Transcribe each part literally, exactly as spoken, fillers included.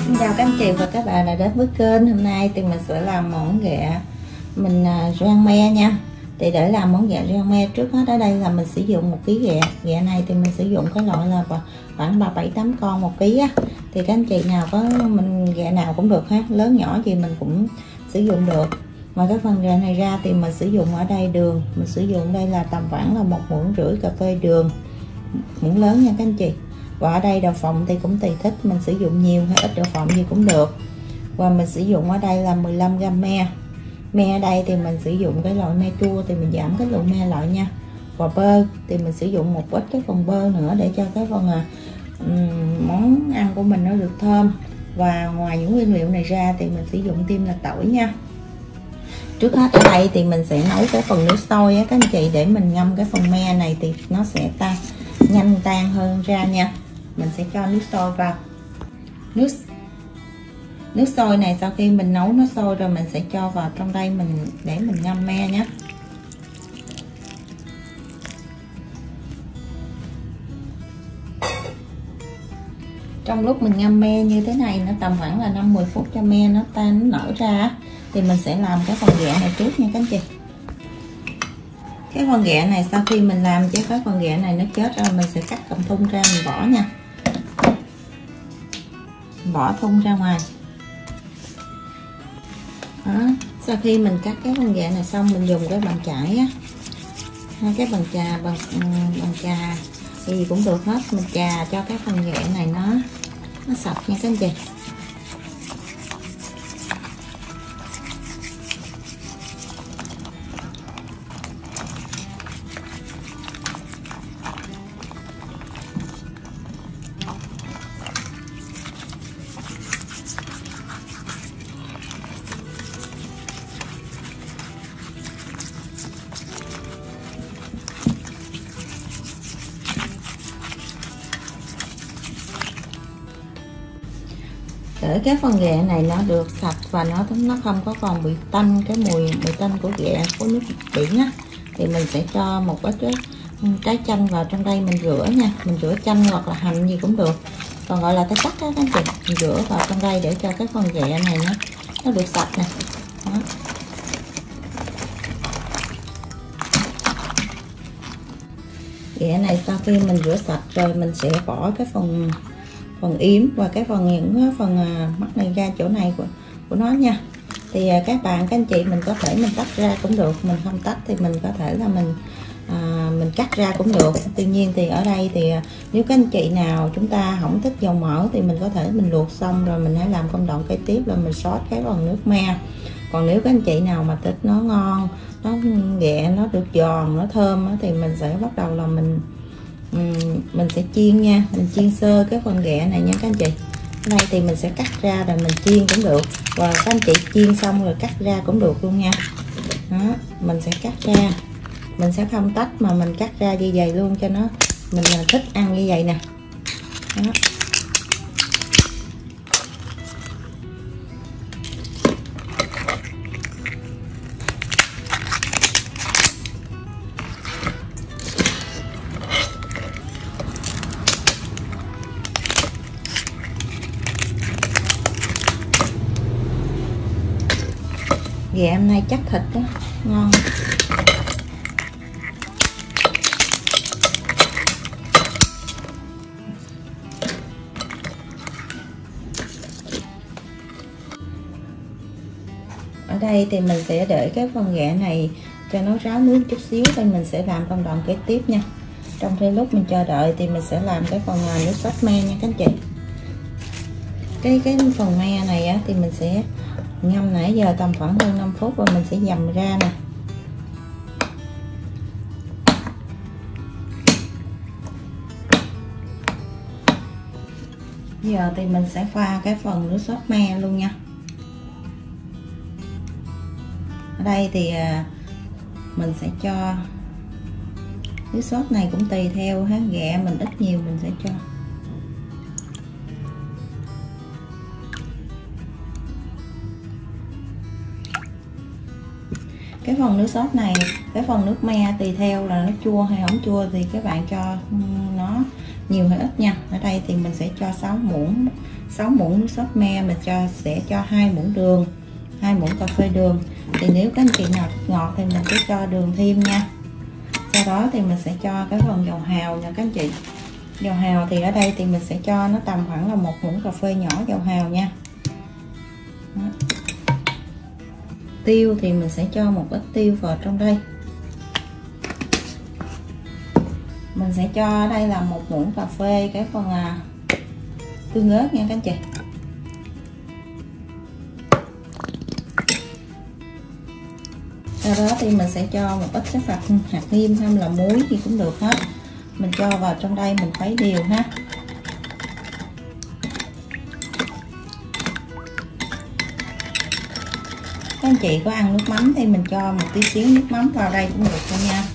Xin chào các anh chị và các bạn đã đến với kênh. Hôm nay thì mình sẽ làm món ghẹ mình rang me nha. Thì để làm món ghẹ rang me, trước hết ở đây là mình sử dụng một ký ghẹ. Ghẹ này thì mình sử dụng cái loại là khoảng ba bảy tám con một ký á. Thì các anh chị nào có mình ghẹ nào cũng được ha, lớn nhỏ gì mình cũng sử dụng được. Ngoài cái phần ghẹ này ra thì mình sử dụng ở đây đường, mình sử dụng đây là tầm khoảng là một muỗng rưỡi cà phê đường, muỗng lớn nha các anh chị. Và ở đây đậu phộng thì cũng tùy thích, mình sử dụng nhiều hay ít đậu phộng gì cũng được. Và mình sử dụng ở đây là mười lăm gam me. Me ở đây thì mình sử dụng cái loại me chua thì mình giảm cái lượng me lại nha. Và bơ thì mình sử dụng một ít cái phần bơ nữa để cho cái phần um, món ăn của mình nó được thơm. Và ngoài những nguyên liệu này ra thì mình sử dụng thêm là tỏi nha. Trước hết ở đây thì mình sẽ nấu cái phần nước sôi á các anh chị, để mình ngâm cái phần me này thì nó sẽ tan nhanh tan hơn ra nha. Mình sẽ cho nước sôi vào. Nước nước sôi này sau khi mình nấu nó sôi rồi mình sẽ cho vào trong đây mình để mình ngâm me nhé. Trong lúc mình ngâm me như thế này nó tầm khoảng là năm mười phút cho me nó tan nó nở ra thì mình sẽ làm cái phần ghẹ này trước nha các anh chị. Cái phần ghẹ này sau khi mình làm cho cái phần ghẹ này nó chết rồi mình sẽ cắt cọng thun ra mình bỏ nha. Bỏ thun ra ngoài. Đó. Sau khi mình cắt cái phần ghẹ này xong mình dùng cái bàn chải á, hai cái bàn chà bằng bàn chà gì cũng được hết, mình chà cho cái phần ghẹ này nó nó sạch nha các anh chị. Để cái phần ghẹ này nó được sạch và nó nó không có còn bị tanh cái mùi mùi tanh của ghẹ của nước biển á, thì mình sẽ cho một ít trái, trái chanh vào trong đây mình rửa nha. Mình rửa chanh hoặc là hành gì cũng được, còn gọi là trái cắt á các anh chị. Mình rửa vào trong đây để cho cái phần ghẹ này nó nó được sạch nè. Đó. Ghẹ này sau khi mình rửa sạch rồi mình sẽ bỏ cái phần phần yếm và cái phần những phần mắt này ra chỗ này của của nó nha. Thì các bạn các anh chị mình có thể mình tách ra cũng được, mình không tách thì mình có thể là mình à, mình cắt ra cũng được. Tuy nhiên thì ở đây thì nếu các anh chị nào chúng ta không thích dầu mỡ thì mình có thể mình luộc xong rồi mình hãy làm công đoạn kế tiếp là mình sót cái phần nước me. Còn nếu các anh chị nào mà thích nó ngon, nó ghẹ nó được giòn nó thơm thì mình sẽ bắt đầu là mình mình sẽ chiên nha. Mình chiên sơ cái phần ghẹ này nha các anh chị. Ở đây thì mình sẽ cắt ra rồi mình chiên cũng được, và các anh chị chiên xong rồi cắt ra cũng được luôn nha. Đó, mình sẽ cắt ra, mình sẽ không tách mà mình cắt ra như vậy luôn cho nó mình là thích ăn như vậy nè. Đó. Ghẹ hôm nay chắc thịt đó, ngon. Ở đây thì mình sẽ để cái phần ghẹ này cho nó ráo nước chút xíu, thì mình sẽ làm công đoạn kế tiếp nha. Trong khi lúc mình chờ đợi thì mình sẽ làm cái phần nước sốt me nha các anh chị. Cái cái phần me này á, thì mình sẽ ngâm nãy giờ tầm khoảng hơn năm phút rồi mình sẽ dầm ra nè. Giờ thì mình sẽ pha cái phần nước sốt me luôn nha. Ở đây thì mình sẽ cho nước sốt này cũng tùy theo ha, ghẹ mình ít nhiều mình sẽ cho. Cái phần nước sốt này, cái phần nước me tùy theo là nó chua hay không chua thì các bạn cho nó nhiều hay ít nha. Ở đây thì mình sẽ cho sáu muỗng sáu muỗng nước sốt me, mình cho sẽ cho hai muỗng đường, hai muỗng cà phê đường. Thì nếu các anh chị nào thích ngọt thì mình sẽ cho đường thêm nha. Sau đó thì mình sẽ cho cái phần dầu hào nha các anh chị. Dầu hào thì ở đây thì mình sẽ cho nó tầm khoảng là một muỗng cà phê nhỏ dầu hào nha. Đó. Tiêu thì mình sẽ cho một ít tiêu vào trong đây. Mình sẽ cho ở đây là một muỗng cà phê cái phần à, tương ớt nha các anh chị. Sau đó thì mình sẽ cho một ít cái hạt hạt nêm hay là muối thì cũng được hết. Mình cho vào trong đây mình khuấy đều ha. Các anh chị có ăn nước mắm thì mình cho một tí xíu nước mắm vào đây cũng được thôi nha.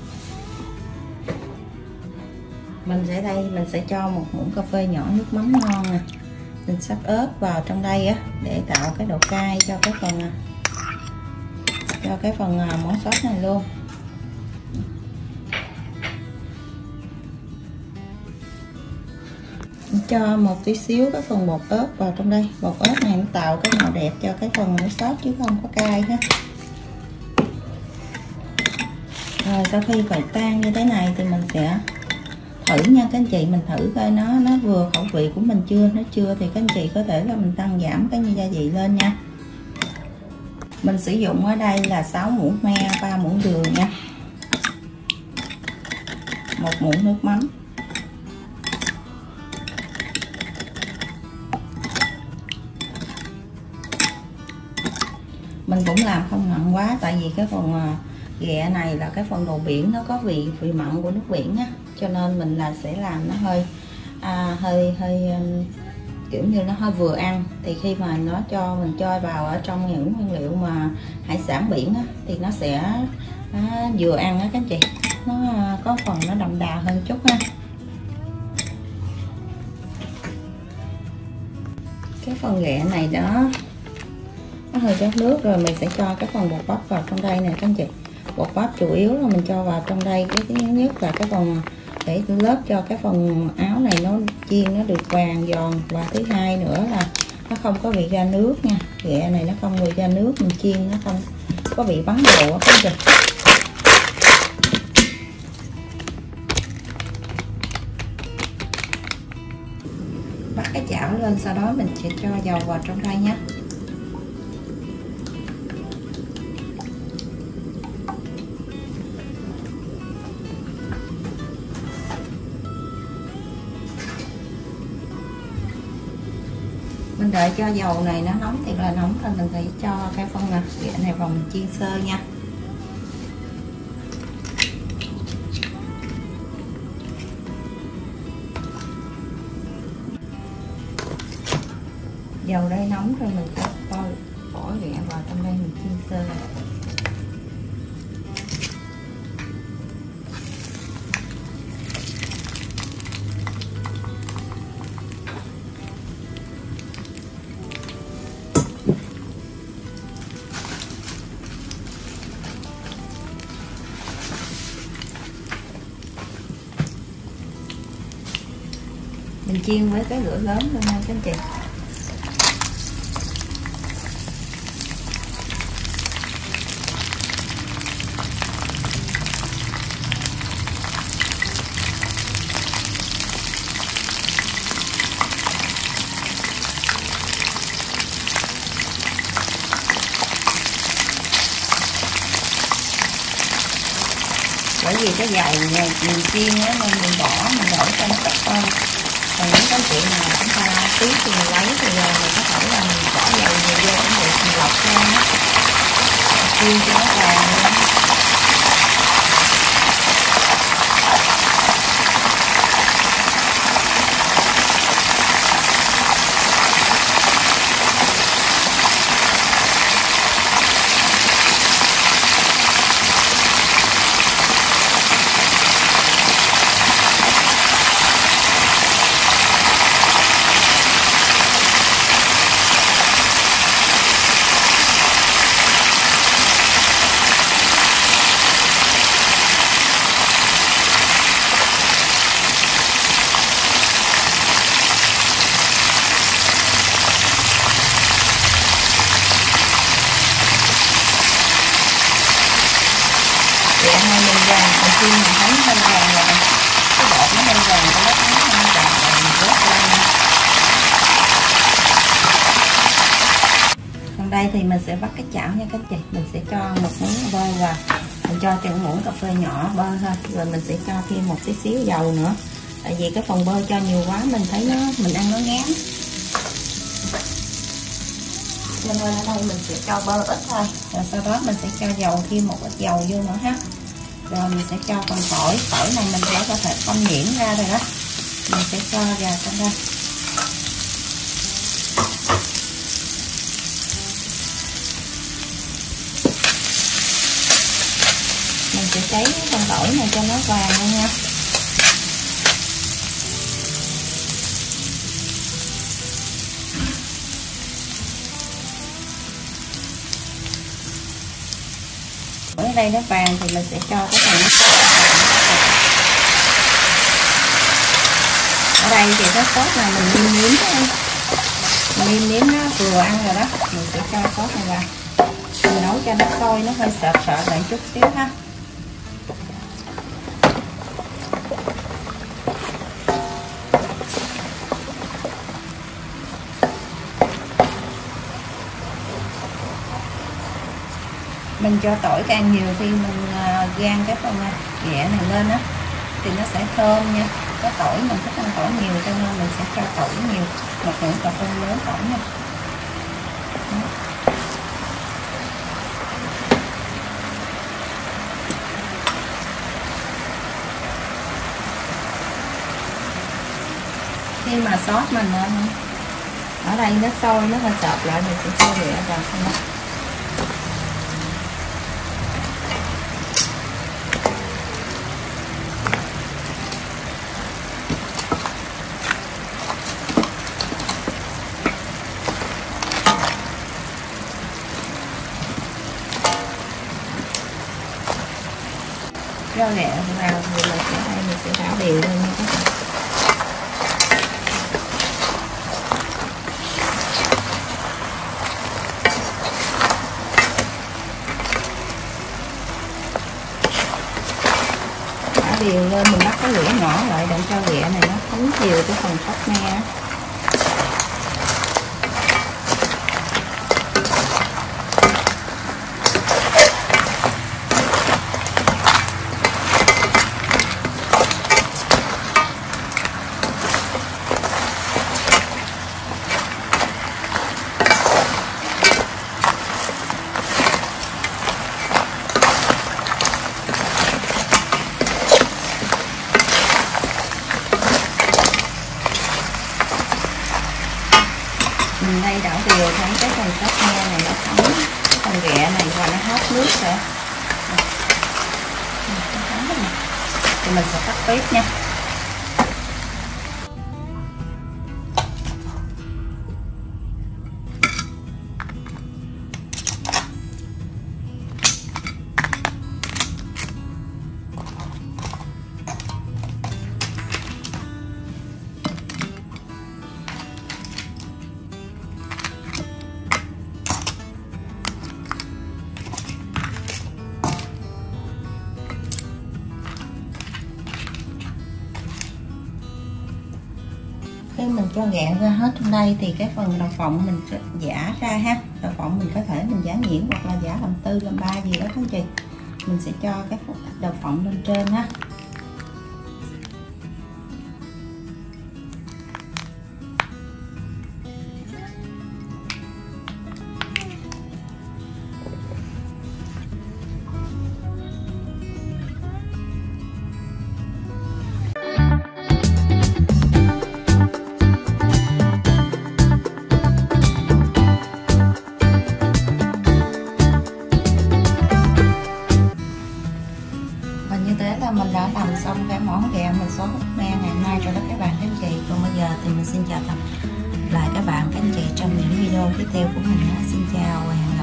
Mình sẽ đây mình sẽ cho một muỗng cà phê nhỏ nước mắm ngon nè. Mình sắc ớt vào trong đây á để tạo cái độ cay cho cái phần cho cái phần món sốt này luôn. Mình cho một tí xíu cái phần bột ớt vào trong đây. Bột ớt này nó tạo cái màu đẹp cho cái phần món sốt chứ không có cay ha. Rồi sau khi phải tan như thế này thì mình sẽ thử nha các anh chị, mình thử coi nó nó vừa khẩu vị của mình chưa. Nếu chưa thì các anh chị có thể là mình tăng giảm cái gia vị lên nha. Mình sử dụng ở đây là sáu muỗng me, ba muỗng đường nha, một muỗng nước mắm. Mình cũng làm không mặn quá, tại vì cái phần ghẹ này là cái phần đồ biển, nó có vị vị mặn của nước biển á, cho nên mình là sẽ làm nó hơi à, hơi hơi um, kiểu như nó hơi vừa ăn. Thì khi mà nó cho mình cho vào ở trong những nguyên liệu mà hải sản biển á, thì nó sẽ à, vừa ăn á các anh chị, nó à, có phần nó đậm đà hơn chút ha. Cái phần ghẹ này đó nó hơi chát nước rồi, mình sẽ cho cái phần bột bắp vào trong đây nè các anh chị. Bột bắp chủ yếu là mình cho vào trong đây cái thứ nhất là cái phần để lớp cho cái phần áo này nó chiên nó được vàng giòn, và thứ hai nữa là nó không có bị ra nước nha. Ghẹ này nó không bị ra nước, mình chiên nó không có bị bắn đồ các anh chị. Bắt cái chảo lên, sau đó mình sẽ cho dầu vào trong đây nhé. Mình đợi cho dầu này nó nóng thì là nóng rồi mình phải cho cái phần ghẹ này vào mình chiên sơ nha. Dầu đây nóng rồi mình sẽ bỏ, bỏ ghẹ vào trong đây mình chiên sơ. Mình chiên với cái lửa lớn luôn nha các anh chị. Bởi vì cái dầu này mình chiên á nên mình bỏ mình đổ cho nó ít hơn. Còn những cái chị nào chúng ta tí thì mình lấy thì giờ mình có thể là mình bỏ dầu nhiều vô cũng được, mình lọc lên á, chiên cho nó vàng lên. thì mình sẽ bắt cái chảo nha các chị. Mình sẽ cho một muỗng bơ và mình cho chừng muỗng cà phê nhỏ bơ thôi, rồi mình sẽ cho thêm một tí xíu dầu nữa, tại vì cái phần bơ cho nhiều quá mình thấy nó mình ăn nó ngán, cho nên ở đây mình sẽ cho bơ ít thôi, rồi sau đó mình sẽ cho dầu, thêm một ít dầu vô nữa ha. Rồi mình sẽ cho phần tỏi, tỏi này mình đã có thể không nhuyễn ra rồi đó, mình sẽ cho vào trong đây. Mình sẽ cháy con tỏi này cho nó vàng luôn nha. Ở đây nó vàng thì mình sẽ cho cái phần nước sốt. Ở đây thì cái sốt này mình nêm nếm thôi, nêm nếm nó vừa ăn rồi đó, mình sẽ cho sốt này vào. Mình nấu cho nó sôi, nó hơi sợ sợ lại chút xíu ha. Mình cho tỏi càng nhiều thì mình rang cái phần ghẹ này lên á thì nó sẽ thơm nha. Có tỏi mình thích ăn tỏi nhiều cho nên mình sẽ cho tỏi nhiều, một muỗng cà phê lớn tỏi nha. Khi mà sốt mình ở đây nó sôi, nó hơi sợp lại, mình sẽ cho ghẹ vào không đó. Cho ghẹ vào thì mình sẽ đây mình sẽ đảo đều lên nha các bạn. Đảo đều lên, mình bắt cái lửa nhỏ lại để cho ghẹ này nó thấm nhiều cái phần sốt me. Mình đây đảo đều thấy cái phần sốt me này nó thấm cái phần ghẹ này và nó hết nước rồi. Thì mình sẽ tắt bếp nha. Khi mình cho ghẹ ra hết trong đây thì cái phần đậu phộng mình sẽ giã ra ha. Đậu phộng mình có thể mình giã nhuyễn hoặc là giã làm tư làm ba gì đó các chị. Mình sẽ cho cái đậu phộng lên trên ha. Mình đã làm xong cái món ghẹ mình sốt me ngày hôm nay rồi đó các bạn các anh chị. Còn bây giờ thì mình xin chào tạm lại các bạn các anh chị trong những video tiếp theo của mình. Xin chào và hẹn